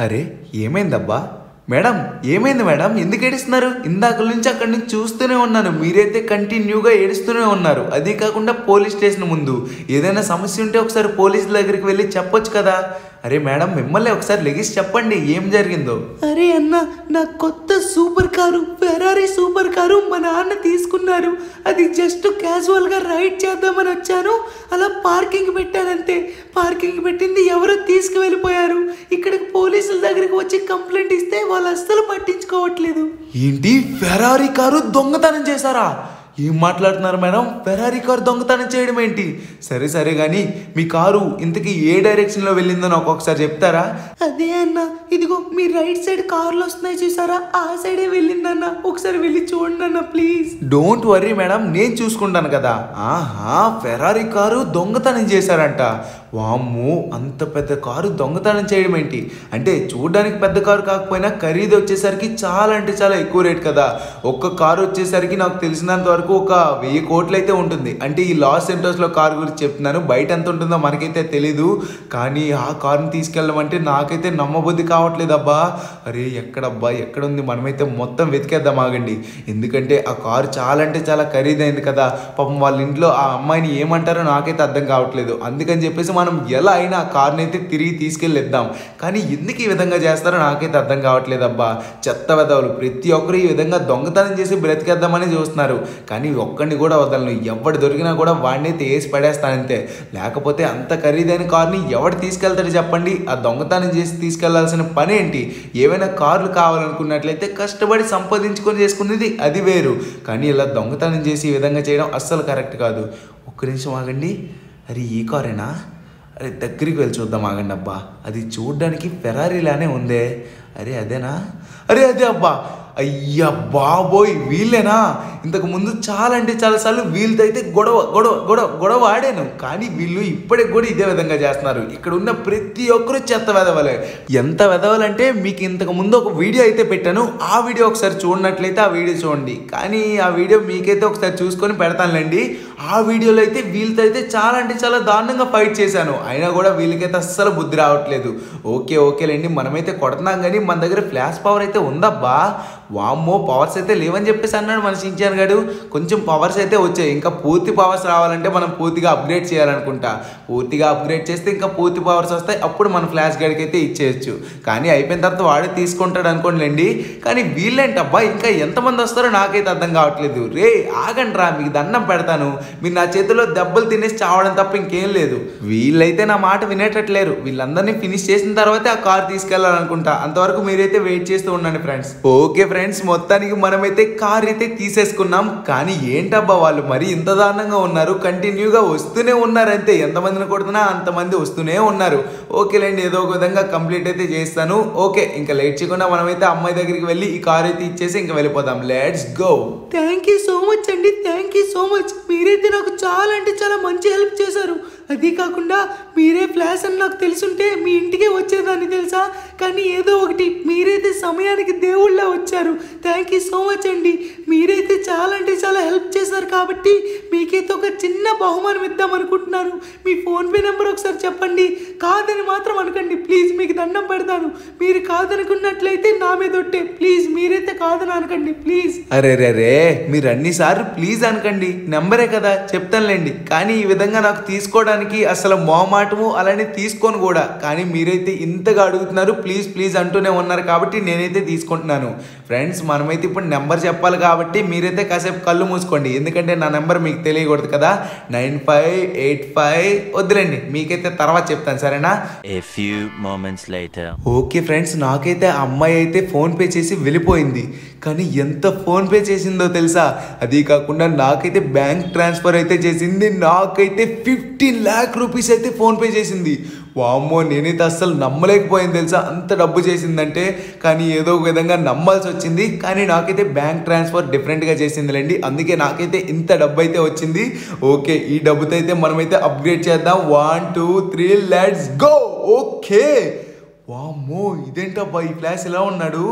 అరే ఏమైందబ్బా? మేడం ఏమైంది మేడం? ఎందుకు ఏడుస్తున్నారు? ఇందాక నుంచి అక్కడి నుంచి చూస్తూనే ఉన్నాను, మీరైతే కంటిన్యూగా ఏడుస్తూనే ఉన్నారు. అది కాకుండా పోలీస్ స్టేషన్ ముందు ఏదైనా సమస్య ఉంటే ఒకసారి పోలీసుల దగ్గరికి వెళ్ళి చెప్పొచ్చు కదా. అరే మేడం మిమ్మల్ని ఒకసారి లెగిసి చెప్పండి ఏం జరిగిందో. అరే అన్న, నా కొత్త super car Ferrari super car మా నాన్న తీసుకున్నారు. అది జస్ట్ క్యాజువల్గా రైడ్ చేద్దామని వచ్చాను, అలా పార్కింగ్ పెట్టానంతే. పార్కింగ్ పెట్టింది ఎవరో తీసుకువెళ్ళిపోయారు. ఇక్కడికి పోలీసుల దగ్గరికి వచ్చి కంప్లైంట్ ఇస్తే వాళ్ళు అస్సలు పట్టించుకోవట్లేదు. ఏంటి ఫెరారీ కారు దొంగతనం చేశారా? ఏం మాట్లాడుతున్నారు మేడం? ఫెరారీ కారు దొంగతనం చేయడం ఏంటి? సరే సరే కానీ మీ కారు ఇంతకీ ఏ డైరెక్షన్లో వెళ్ళిందో నాకు ఒకసారి చెప్తారా? అదే అన్న, ఇదిగో మీ రైట్ సైడ్ కార్లు వస్తున్నాయి చూసారా, ఆ సైడే వెళ్ళిందన్న. ఒకసారి వెళ్ళి చూడండి అన్న ప్లీజ్. డోంట్ వర్రీ మేడం, నేను చూసుకుంటాను కదా. ఆహా, ఫెరారీ కారు దొంగతనం చేశారంట. వామ్మో, అంత పెద్ద కారు దొంగతనం చేయడం ఏంటి? అంటే చూడడానికి పెద్ద కారు కాకపోయినా ఖరీదు వచ్చేసరికి చాలా అంటే చాలా ఎక్కువ రేట్ కదా. ఒక్క కారు వచ్చేసరికి నాకు తెలిసినంత వరకు ఒక వెయ్యి కోట్లు అయితే ఉంటుంది. అంటే ఈ లాస్ సెంటర్స్లో కారు గురించి చెప్తున్నాను, బయట ఎంత ఉంటుందో మనకైతే తెలీదు. కానీ ఆ కారుని తీసుకెళ్ళమంటే నాకైతే నమ్మబుద్ధి కావట్లేదు అబ్బా. అరే ఎక్కడబ్బా ఎక్కడుంది? మనమైతే మొత్తం వెతికేద్దాం ఆగండి. ఎందుకంటే ఆ కారు చాలా అంటే చాలా ఖరీదైంది కదా. పాపం వాళ్ళ ఇంట్లో ఆ అమ్మాయిని ఏమంటారో నాకైతే అర్థం కావట్లేదు. అందుకని చెప్పేసి మనం ఎలా అయినా ఆ కార్ని అయితే తిరిగి తీసుకెళ్ళిద్దాం. కానీ ఎందుకు ఈ విధంగా చేస్తారో నాకైతే అర్థం కావట్లేదు అబ్బా. చెత్త వెధవలు ప్రతి ఒక్కరు ఈ విధంగా దొంగతనం చేసి బ్రతికేద్దామని చూస్తున్నారు. కానీ ఒక్కడిని కూడా వదలను, ఎవడు దొరికినా కూడా వాడిని అయితే వేసి పడేస్తానంతే. లేకపోతే అంత ఖరీదైన కార్ని ఎవడు తీసుకెళ్తాడు చెప్పండి? ఆ దొంగతనం చేసి తీసుకెళ్లాల్సిన పని ఏంటి? ఏవైనా కార్లు కావాలనుకున్నట్లయితే కష్టపడి సంపాదించుకొని చేసుకునేది అది వేరు. కానీ ఇలా దొంగతనం చేసి ఈ విధంగా చేయడం అస్సలు కరెక్ట్ కాదు. ఒక్క నిమిషం ఆగండి. అరే ఈ కారేనా? అరే దగ్గరికి వెళ్ళి చూద్దాం ఆగండి అబ్బా. అది చూడ్డానికి ఫెరారీలానే ఉందే. అరే అదేనా? అరే అదే అబ్బా. అయ్యా బాబోయ్, వీళ్ళేనా? ఇంతకు ముందు చాలా అంటే చాలాసార్లు వీళ్ళతో అయితే గొడవ గొడవ గొడవ గొడవ ఆడాను. కానీ వీళ్ళు ఇప్పటికి కూడా ఇదే విధంగా చేస్తున్నారు. ఇక్కడ ఉన్న ప్రతి ఒక్కరు చెత్త వెదవలే. ఎంత వెదవలంటే మీకు ఇంతకు ముందు ఒక వీడియో అయితే పెట్టాను, ఆ వీడియో ఒకసారి చూడనట్లయితే ఆ వీడియో చూడండి. కానీ ఆ వీడియో మీకైతే ఒకసారి చూసుకొని పెడతానులేండి. ఆ వీడియోలో అయితే వీళ్ళతో అయితే చాలా అంటే చాలా దారుణంగా ఫైట్ చేశాను. అయినా కూడా వీళ్ళకైతే అస్సలు బుద్ధి రావట్లేదు. ఓకే ఓకేలేండి, మనమైతే కొడుతున్నాం కానీ మన దగ్గర ఫ్లాష్ పవర్ అయితే ఉందబ్బా. వామ్మో, పవర్స్ అయితే లేవని చెప్పేసి అన్నాడు మన షించాన్ గాడు. కొంచెం పవర్స్ అయితే వచ్చాయి, ఇంకా పూర్తి పవర్స్ రావాలంటే మనం పూర్తిగా అప్గ్రేడ్ చేయాలనుకుంటా. పూర్తిగా అప్గ్రేడ్ చేస్తే ఇంకా పూర్తి పవర్స్ వస్తాయి, అప్పుడు మన ఫ్లాష్ గడికి అయితే ఇచ్చేయచ్చు. కానీ అయిపోయిన తర్వాత వాడే తీసుకుంటాడు అనుకోండి. కానీ వీళ్ళేంటబ్బా ఇంకా ఎంతమంది వస్తారో నాకైతే అర్థం కావట్లేదు. రే ఆగండి రా, మీకు దండం పెడతాను. మీరు నా చేతిలో దెబ్బలు తినేసి చావడం తప్ప ఇంకేం లేదు. వీళ్ళైతే నా మాట వినేటట్లేరు. వీళ్ళందరినీ ఫినిష్ చేసిన తర్వాతే ఆ కార్ తీసుకెళ్లాలనుకుంటా. అంతవరకు మీరైతే వెయిట్ చేస్తూ ఉండండి ఫ్రెండ్స్. ఓకే ఫ్రెండ్స్, మొత్తానికి మనమైతే కార్ అయితే తీసేసుకున్నాం. కానీ ఏంటబ్బా వాళ్ళు మరి ఇంత దారుణంగా ఉన్నారు, కంటిన్యూగా వస్తూనే ఉన్నారు. అంతే, ఎంతమందిని కొడుతున్నా అంతమంది వస్తూనే ఉన్నారు. ఓకేలేండి, ఏదో ఒక విధంగా కంప్లీట్ అయితే చేస్తాను. ఓకే, ఇంకా లేట్ చేయకుండా మనమైతే అమ్మాయి దగ్గరికి వెళ్ళి ఈ కార్ అయితే ఇచ్చేసి ఇంకా వెళ్ళిపోదాం. Let's go. Thank you so much అండి, థ్యాంక్ యూ సో మచ్. మీరైతే నాకు చాలా అంటే చాలా మంచి హెల్ప్ చేశారు. అది కాకుండా మీరే ఫ్లాష్ అని నాకు తెలుసుంటే మీ ఇంటికే వచ్చేదాన్ని తెలుసా. కానీ ఏదో ఒకటి, మీరైతే సమయానికి దేవుళ్ళ వచ్చారు. థ్యాంక్ యూ సో మచ్ అండి. మీరైతే చాలా అంటే చాలా హెల్ప్ చేశారు కాబట్టి మీకైతే ఒక చిన్న బహుమానం ఇద్దాం అనుకుంటున్నాను. మీ ఫోన్పే నెంబర్ ఒకసారి చెప్పండి. కాదని మాత్రం అనకండి ప్లీజ్, మీకు దండం పెడతాను. మీరు కాదనుకున్నట్లయితే నా మీద ఒట్టే. ప్లీజ్ మీరైతే కాదని అనకండి ప్లీజ్. అరే రే రే, మీరు అన్నిసార్లు ప్లీజ్ అనకండి, నెంబరే కదా చెప్తానులేండి. కానీ ఈ విధంగా నాకు తీసుకోవడానికి అసలు మొహమాటము, అలానే తీసుకొని కూడా. కానీ మీరైతే ఇంతగా అడుగుతున్నారు, ప్లీజ్ ప్లీజ్ అంటూనే ఉన్నారు కాబట్టి నేనైతే తీసుకుంటున్నాను. ఫ్రెండ్స్, మనమైతే ఇప్పుడు నెంబర్ చెప్పాలి కాబట్టి మీరైతే కాసేపు కళ్ళు మూసుకోండి, ఎందుకంటే నా నెంబర్ మీకు తెలియకూడదు కదా. నైన్ ఫైవ్ ఎయిట్ ఫైవ్ వద్దులేండి, మీకైతే తర్వాత చెప్తాను, సరేనా? A few moments later. Okay friends, నాకైతే ఆ అమ్మాయి అయితే ఫోన్పే చేసి వెళ్ళిపోయింది. కానీ ఎంత ఫోన్పే చేసిందో తెలుసా? అది కాకుండా నాకైతే బ్యాంక్ ట్రాన్స్ఫర్ అయితే చేసింది. నాకైతే ఫిఫ్టీన్ ల్యాక్ రూపీస్ అయితే ఫోన్పే చేసింది. వామ్మో, నేనైతే అస్సలు నమ్మలేకపోయింది తెలుసా, అంత డబ్బు చేసిందంటే. కానీ ఏదో ఒక విధంగా నమ్మాల్సి వచ్చింది. కానీ నాకైతే బ్యాంక్ ట్రాన్స్ఫర్ డిఫరెంట్గా చేసిందిలేండి, అందుకే నాకైతే ఇంత డబ్బు అయితే వచ్చింది. ఓకే, ఈ డబ్బుతో అయితే మనమైతే అప్గ్రేడ్ చేద్దాం. One two three let's go. Okay, వామ్మో, ఇదేంటబ్బా ఈ ఫ్లాష్ ఇలా ఉన్నాడు.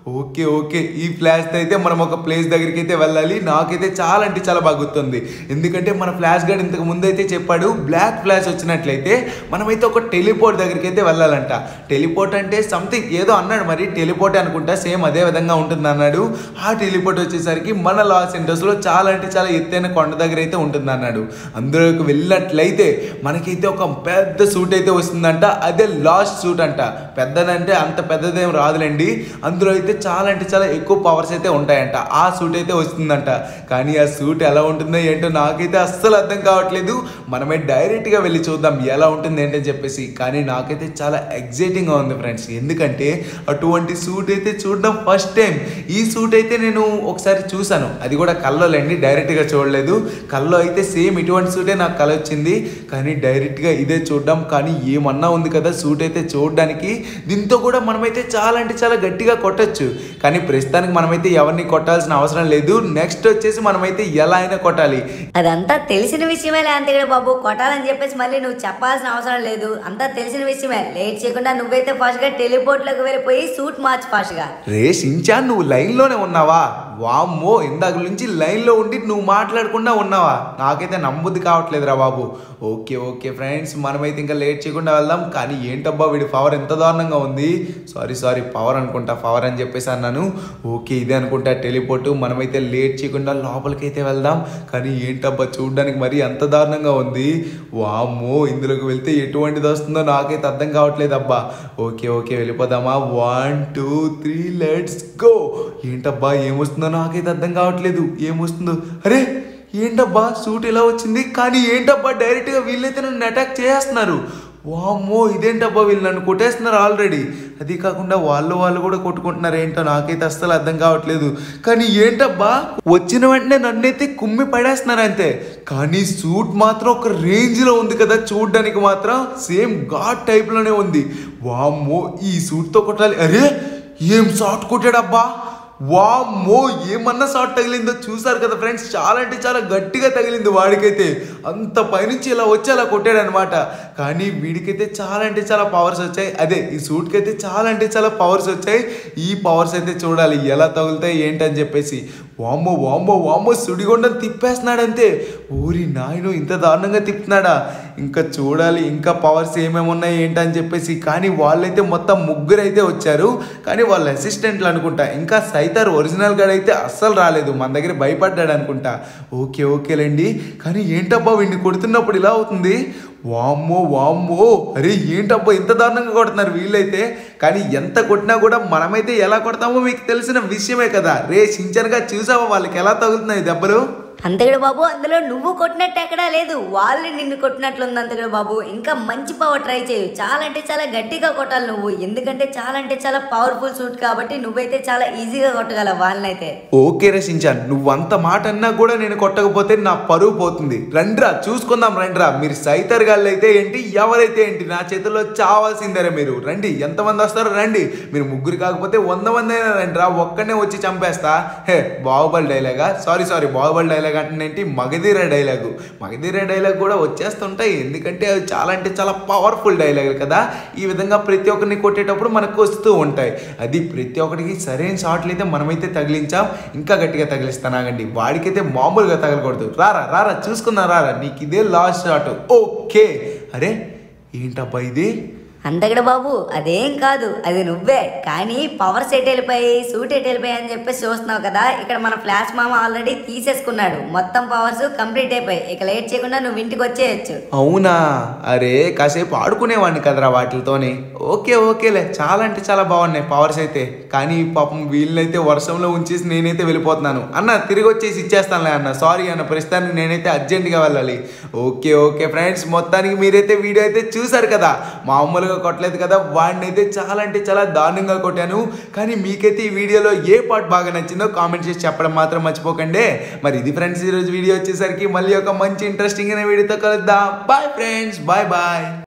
ఓకే ఓకే ఈ ఫ్లాష్తో అయితే మనం ఒక ప్లేస్ దగ్గరికి అయితే వెళ్ళాలి. నాకైతే చాలా అంటే చాలా బాగా గుర్తుంది, ఎందుకంటే మన ఫ్లాష్ గార్డ్ ఇంతకు ముందు అయితే చెప్పాడు బ్లాక్ ఫ్లాష్ వచ్చినట్లయితే మనమైతే ఒక టెలిపోర్ట్ దగ్గరికి అయితే వెళ్ళాలంట. టెలిపోర్ట్ అంటే సంథింగ్ ఏదో అన్నాడు, మరి టెలిపోర్ట్ అనుకుంటా సేమ్ అదే విధంగా ఉంటుంది అన్నాడు. ఆ టెలిపోర్ట్ వచ్చేసరికి మన లాస్ ఏంజల్స్లో చాలా అంటే చాలా ఎత్తైన కొండ దగ్గర అయితే ఉంటుంది అన్నాడు. అందులోకి వెళ్ళినట్లయితే మనకైతే ఒక పెద్ద సూట్ అయితే వస్తుందంట, అదే లాస్ట్ సూట్ అంట. పెద్దదంటే అంత పెద్దదేం రాదులేండి, అందులో అయితే చాలా అంటే చాలా ఎక్కువ పవర్స్ అయితే ఉంటాయంట. ఆ సూట్ అయితే వస్తుందంట, కానీ ఆ సూట్ ఎలా ఉంటుందో ఏంటో నాకైతే అస్సలు అర్థం కావట్లేదు. మనమే డైరెక్ట్గా వెళ్ళి చూద్దాం ఎలా ఉంటుంది ఏంటని చెప్పేసి. కానీ నాకైతే చాలా ఎగ్జైటింగ్గా ఉంది ఫ్రెండ్స్, ఎందుకంటే అటువంటి సూట్ అయితే చూడడం ఫస్ట్ టైం. ఈ సూట్ అయితే నేను ఒకసారి చూసాను, అది కూడా కల్లోలేండి, డైరెక్ట్గా చూడలేదు. కల్లో అయితే సేమ్ ఇటువంటి సూటే నాకు కల వచ్చింది, కానీ డైరెక్ట్గా ఇదే చూడడం. కానీ ఏమన్నా ఉంది కదా సూట్ అయితే చూడడానికి. దీంతో కూడా మనమైతే చాలా అంటే చాలా గట్టిగా కొట్టచ్చు, కానీ ప్రస్తుతానికి మనమైతే ఎవరిని కొట్టాల్సిన అవసరం లేదు. నెక్స్ట్ వచ్చేసి మనమైతే ఎలా అయినా కొట్టాలి. అదంతా తెలిసిన విషయమే అంతేగా బాబు, కొట్టాలని చెప్పేసి మళ్ళీ నువ్వు చెప్పాల్సిన అవసరం లేదు, అంతా తెలిసిన విషయమే. లేట్ చేయకుండా నువ్వైతే ఫాస్ట్ గా టెలిపోర్ట్ లోకి వెళ్ళిపోయి సూట్ మార్చ్ ఫాస్ట్ గా. రే షించాన్, నువ్వు లైన్ లోనే ఉన్నావా? వామ్మో, ఇందాక నుంచి లైన్ లో ఉండి నువ్వు మాట్లాడకుండా ఉన్నావా? నాకైతే నమ్మబుద్ధి కావట్లేదురా బాబు. ఓకే ఓకే ఫ్రెండ్స్, మనమైతే ఇంకా లేట్ చేయకుండా వెళ్దాం. కానీ ఏంటబ్బా వీడి పవర్ ఎంత దారుణంగా ఉంది. సారీ సారీ పవర్ అనుకుంటా, పవర్ అని చెప్పేసి అన్నాను. ఓకే ఇదే అనుకుంటా టెలిపోర్ట్. మనమైతే లేట్ చేయకుండా లోపలికైతే వెళ్దాం. కానీ ఏంటబ్బా చూడడానికి మరీ అంత దారుణంగా ఉంది. వామ్మో, ఇందులోకి వెళ్తే ఎటువంటిది వస్తుందో నాకైతే అర్థం కావట్లేదు అబ్బా. ఓకే ఓకే వెళ్ళిపోదామా? One two three let's go. ఏంటబ్బా ఏమొస్తుందో నాకైతే అర్థం కావట్లేదు, ఏమొస్తుందో. అరే ఏంటబ్బా సూట్ ఇలా వచ్చింది, కానీ ఏంటబ్బా డైరెక్ట్గా వీళ్ళైతే నన్ను అటాక్ చేస్తున్నారు. వామ్మో, ఇదేంటబ్బా వీళ్ళు నన్ను కొట్టేస్తున్నారు ఆల్రెడీ. అది కాకుండా వాళ్ళు వాళ్ళు కూడా కొట్టుకుంటున్నారు, ఏంటో నాకైతే అస్సలు అర్థం కావట్లేదు. కానీ ఏంటబ్బా వచ్చిన వెంటనే నన్నైతే కుమ్మి పడేస్తున్నారు అంతే, కానీ సూట్ మాత్రం ఒక రేంజ్లో ఉంది కదా చూడడానికి, మాత్రం సేమ్ ఘాట్ టైప్లోనే ఉంది. వామ్మో, ఈ సూట్తో కొట్టాలి. అరే ఏం షాట్ కొట్టాడబ్బా, వామ్మో ఏమన్నా షాట్ తగిలిందో చూసారు కదా ఫ్రెండ్స్. చాలా అంటే చాలా గట్టిగా తగిలింది వాడికైతే, అంత పైనుంచి ఇలా వచ్చి అలా కొట్టాడు అనమాట. కానీ వీడికైతే చాలా అంటే చాలా పవర్స్ వచ్చాయి, అదే ఈ సూట్కి అయితే చాలా అంటే చాలా పవర్స్ వచ్చాయి. ఈ పవర్స్ అయితే చూడాలి ఎలా తగులుతాయి ఏంటని చెప్పేసి. వామ్మో వామ్మో వామ్మో, సుడిగొండను తిప్పేస్తున్నాడంతే. ఊరి నాయను, ఇంత దారుణంగా తిప్పుతున్నాడా? ఇంకా చూడాలి ఇంకా పవర్స్ ఏమేమి ఉన్నాయి ఏంటని చెప్పేసి. కానీ వాళ్ళైతే మొత్తం ముగ్గురు అయితే వచ్చారు, కానీ వాళ్ళ అసిస్టెంట్లు అనుకుంటా. ఇంకా సైతార్ ఒరిజినల్ గాడు అయితే అస్సలు రాలేదు, మన దగ్గర భయపడ్డాడు అనుకుంటా. ఓకే ఓకేలేండి, కానీ ఏంటబ్బా వీడిని కొడుతున్నప్పుడు ఇలా అవుతుంది. వామ్మో వామ్మో, అరే ఏంటబ్బా ఇంత దారుణంగా కొడుతున్నారు వీళ్ళైతే. కానీ ఎంత కొట్టినా కూడా మనమైతే ఎలా కొడతామో మీకు తెలిసిన విషయమే కదా. రే షించాన్గా చూసావా వాళ్ళకి ఎలా తగులుతున్నాయి దెబ్బలు? అంతేగా బాబు, అందులో నువ్వు కొట్టినట్టు ఎక్కడా లేదు, వాళ్ళు నిన్ను కొట్టినట్లుంది అంతేగా బాబు. ఇంకా మంచి పవర్ ట్రై చేయు, చాలా అంటే చాలా గట్టిగా కొట్టాలి నువ్వు, ఎందుకంటే చాలా అంటే చాలా పవర్ఫుల్ సూట్ కాబట్టి నువ్వైతే చాలా ఈజీగా కొట్టగలవు వాళ్ళనైతే. ఓకే రే షించాన్, నువ్వంత మాట అన్నా కూడా నేను కొట్టకపోతే నా పరువు పోతుంది. రండ్రా చూసుకుందాం రండ్రా. మీరు సైతర్ గాళ్ళు అయితే ఏంటి, ఎవరైతే ఏంటి, నా చేతుల్లో చావాల్సిందరే మీరు. రండి, ఎంతమంది వస్తారో రండి. మీరు ముగ్గురు కాకపోతే వంద మంది అయినా రండిరా, ఒక్కనే వచ్చి చంపేస్తా. హే బాహుబలి డైలాగా, సారీ సారీ బాహుబలి డైలాగ్ అంటే మగధీర డైలాగు. మగధీర డైలాగ్ కూడా వచ్చేస్తుంటాయి, ఎందుకంటే అవి చాలా అంటే చాలా పవర్ఫుల్ డైలాగులు కదా. ఈ విధంగా ప్రతి ఒక్కరిని కొట్టేటప్పుడు మనకు వస్తూ ఉంటాయి. అది ప్రతి ఒక్కరికి సరైన షాట్లు అయితే మనమైతే తగిలించాం. ఇంకా గట్టిగా తగిలిస్తానాగండి, వాడికైతే మామూలుగా తగలకూడదు. రారా రారా చూసుకుందాం రారా, నీకు ఇదే లాస్ట్ షాట్. ఓకే, అరే ఏంటబ్బా ఇది? అంతగడ బాబు అదేం కాదు, అది నువ్వే. కానీ పవర్స్ ఎటు వెళ్ళిపోయి సూట్ ఎటు వెళ్ళిపోయి అని చెప్పేసి చూస్తున్నావు కదా. ఇక్కడ మన ఫ్లాష్ మామ ఆల్రెడీ తీసేసుకున్నాడు, మొత్తం పవర్స్ కంప్లీట్ అయిపోయి. ఇక లేట్ చేయకుండా నువ్వు ఇంటికి వచ్చేయచ్చు. అవునా? అరే కాసేపు ఆడుకునేవాడిని కదరా వాటితోని. ఓకే ఓకేలే, చాలా అంటే చాలా బాగున్నాయి పవర్స్ అయితే. కానీ పాపం వీళ్ళనైతే వర్షంలో ఉంచేసి నేనైతే వెళ్ళిపోతున్నాను. అన్న తిరిగి వచ్చేసి ఇచ్చేస్తానులే అన్న, సారీ అన్న, ప్రస్తుతానికి నేనైతే అర్జెంటుగా వెళ్ళాలి. ఓకే ఓకే ఫ్రెండ్స్, మొత్తానికి మీరైతే వీడియో అయితే చూసారు కదా. మామూలుగా కొట్టలేదు కదా, వాడిని అయితే చాలా అంటే చాలా దారుణంగా కొట్టాను. కానీ మీకైతే ఈ వీడియోలో ఏ పార్ట్ బాగా నచ్చిందో కామెంట్ చేసి చెప్పడం మాత్రం మర్చిపోకండి. మరి ఇది ఫ్రెండ్స్ ఈరోజు వీడియో వచ్చేసరికి మళ్ళీ ఒక మంచి ఇంట్రెస్టింగ్ అయిన వీడియోతో కలుద్దాం. Bye friends, bye bye.